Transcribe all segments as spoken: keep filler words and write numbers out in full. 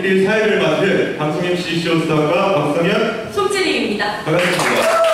일일 사회를 맡은 방송 엠씨 시오스타가 박성현, 송지림입니다. 반갑습니다.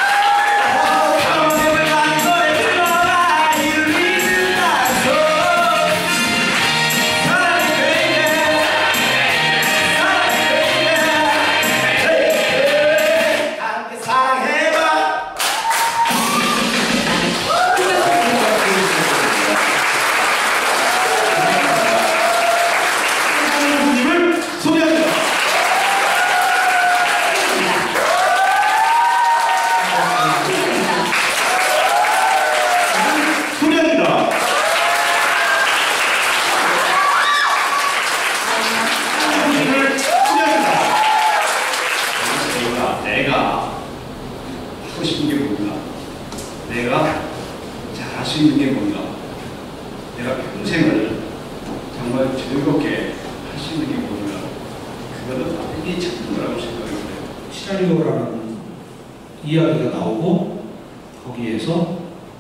내가 하고 싶은 게 뭔가, 내가 잘할 수 있는 게 뭔가, 내가 평생을 정말 즐겁게 할 수 있는 게 뭔가, 그거는 나에게 찾는 거라고 생각해요. 시나리오라는 이야기가 나오고 거기에서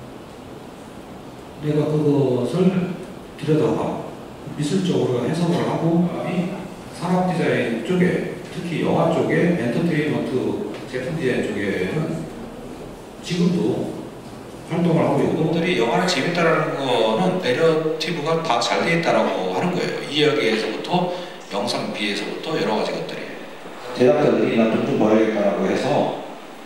내가 그것을 들여다봐 미술적으로 해석을 하고 산업 디자인 쪽에, 특히 영화 쪽에, 엔터테인먼트 제품 디자인 쪽에는 지금도 활동을 하고 있고, 분들이 영화를 재밌다라는 거는 내러티브가 다 잘 돼 있다라고 하는 거예요. 이야기에서부터 영상비에서부터 여러 가지 것들이. 제작자들이 난 돈 좀 벌어야겠다라고 해서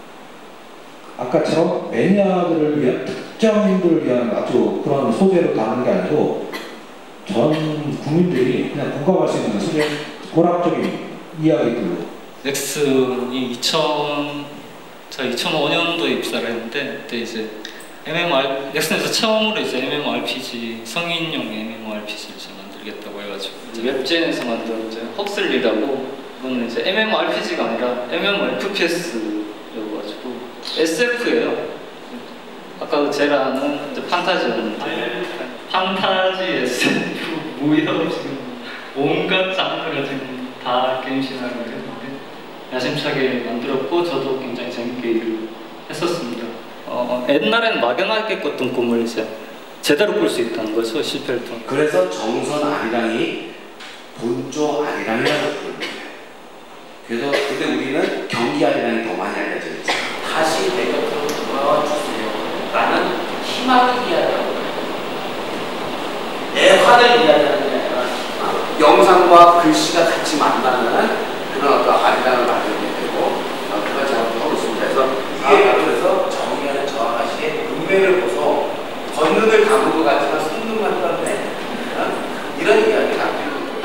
아까처럼 매니아들을 위한, 특정인들을 위한 아주 그런 소재로 다루는 게 아니고 전 국민들이 그냥 공감할 수 있는 소재, 고락적인 이야기들로. 넥슨이 이천, 저 이천오 년도에 입사를 했는데 그때 이제 엠엠오알, 넥슨에서 처음으로 이제 엠엠오알피지, 성인용 엠엠오알피지를 만들겠다고 해가지고 이제 웹젠에서 만든 이제 헉슬리라고, 이거는 이제 엠엠오알피지가 아니라 엠엠오에프피에스여가지고 에스에프예요. 아까 제가 아는 이제 판타지였는데 판타지, 에스에프, 무협, 지금 온갖 장르가 지금 다 게임 시나리오를 했는데 야심차게 만들었고 저도 굉장히 재밌게 일을 했었습니다. 어, 옛날엔 막연하게 꿨던 꿈을 이제 제대로 꿀 수 있다는 거죠, 실패를 통해. 그래서 정선 아리랑이 본조 아리랑이라고 부릅니다. 그래서 근데 우리는 경기 아리랑이 더 많이 알려져 있죠. 다시 내 곁으로 돌아와 주세요. 나는 희망을 이야기하고 내 화를 이야기하는 게 아니라 희망. 영상과 글씨가 같이 만나는 그런 어떤 아리랑을 만들게 되고 그걸 작업하고 있습니다. 그래서 이게 그래서 정의하는 저항하시의 운명을 보소 걷는을 감은 것 같지만 손눈만 떴네 이런 이야기를 남기는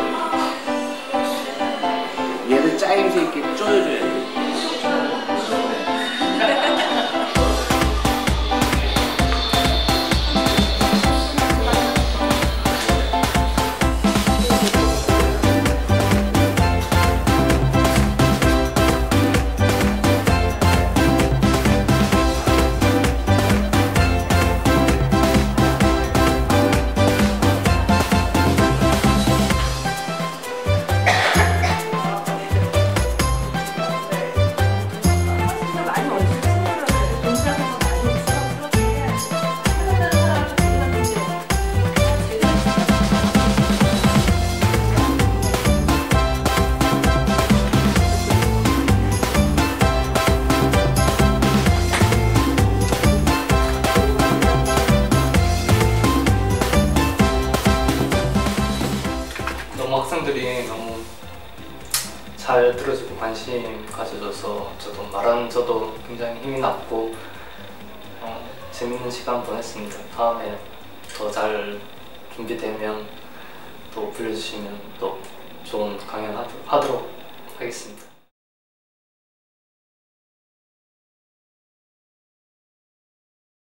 거예요. 얘를 짜임새 있게 쪼여줘야 돼요. 학생들이 너무 잘 들어주고 관심 가져줘서 저도 말하는 저도 굉장히 힘이 났고 어, 재밌는 시간 보냈습니다. 다음에 더 잘 준비되면 또 불러주시면 또 좋은 강연 하도록 하겠습니다.